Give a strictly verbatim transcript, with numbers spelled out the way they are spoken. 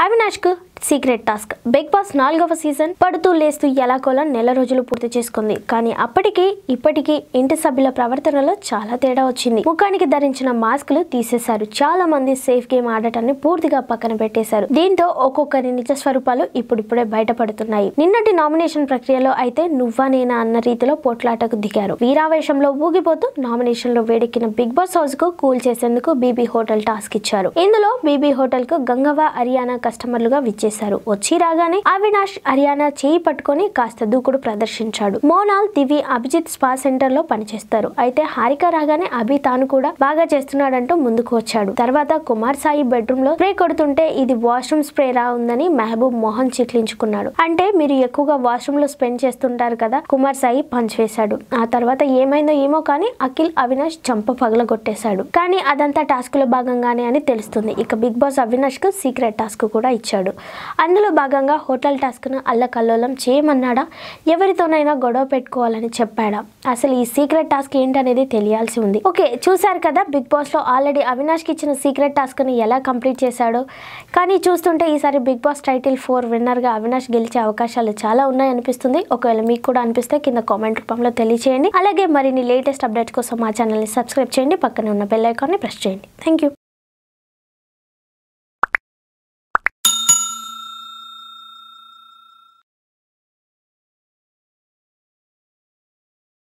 అవినాష్ కు secret task. Bigg Boss నాలుగవ season పడుతూ లేస్తూ ఎలాగోలా నెల రోజులు పూర్తి చేసుకుంది. కానీ అప్పటికి ఇప్పటికీ ఇంటి సభ్యుల ప్రవర్తనలో చాలా తేడా వచ్చింది. ముఖానికి ధరించిన మాస్కులు తీసేశారు. చాలా మంది సేఫ్ గేమ్ ఆడటాన్ని పూర్తిగా పక్కన పెట్టేశారు. దీంతో ఒక్కొక్కరి నిజ స్వరూపాలు ఇప్పుడిప్పుడే బయటపడుతున్నాయి. నిన్నటి నామినేషన్ ప్రక్రియలో అయితే నువ్వా నేనా అన్న రీతిలో పోట్లాటకు దిగారు. వీరావేశంలో ఊగిపోతూ నామినేషన్ లో వేడెక్కిన బిగ్ బాస్ హౌస్ కు కూల్ చేసేందుకు బీబీ హోటల్ టాస్క్ ఇచ్చారు. ఇందులో బీబీ హోటల్ కు గంగవ్వ హర్యానా కస్టమర్లుగా విచ్చేశారు. వచ్చి రాగానే అవినాష్ హర్యానా చేయి పట్టుకొని కాస్త దూకుడు ప్రదర్శించాడు. మోనాల్, దివి, అభిజిత్ స్పా సెంటర్ లో పనిచేస్తారు. అయితే హారిక రాగానే అభి తాను కూడా బాగా చేస్తున్నాడంటూ ముందుకు వచ్చాడు. తర్వాత కుమార్ సాయి బెడ్రూమ్ లో స్ప్రే కొడుతుంటే ఇది వాష్రూమ్ స్ప్రే రా ఉందని మెహబూబ్ మోహన్ చిట్లించుకున్నాడు. అంటే మీరు ఎక్కువగా వాష్రూమ్ లో స్పెండ్ చేస్తుంటారు కదా, కుమార్ సాయి పంచ్ వేశాడు. ఆ తర్వాత ఏమైందో ఏమో కానీ అఖిల్ అవినాష్ చంప పగలగొట్టేశాడు. కానీ అదంతా టాస్క్ లో భాగంగానే అని తెలుస్తుంది. ఇక బిగ్ బాస్ అవినాష్ కు సీక్రెట్ టాస్క్ కూడా ఇచ్చాడు. అందులో భాగంగా హోటల్ టాస్క్ ను అల్లకల్లోలం చేయమన్నాడా, ఎవరితోనైనా గొడవ పెట్టుకోవాలని చెప్పాడా, అసలు ఈ సీక్రెట్ టాస్క్ ఏంటనేది తెలియాల్సి ఉంది. ఓకే, చూసారు కదా బిగ్ బాస్ లో ఆల్రెడీ అవినాష్ కి ఇచ్చిన సీక్రెట్ టాస్క్ ని ఎలా కంప్లీట్ చేశాడో. కానీ చూస్తుంటే ఈసారి Bigg Boss title four winner గా అవినాష్ గెలిచే అవకాశాలు చాలా ఉన్నాయనిపిస్తుంది. ఒకవేళ మీకు కూడా అనిపిస్తే కింద కామెంట్ రూపంలో తెలియచేయండి. అలాగే మరిన్ని లేటెస్ట్ అప్డేట్స్ కోసం మా ఛానల్ ని సబ్స్క్రైబ్ చేయండి. పక్కనే ఉన్న బెల్ ఐకాన్ ని ప్రెస్ చేయండి. Thank you.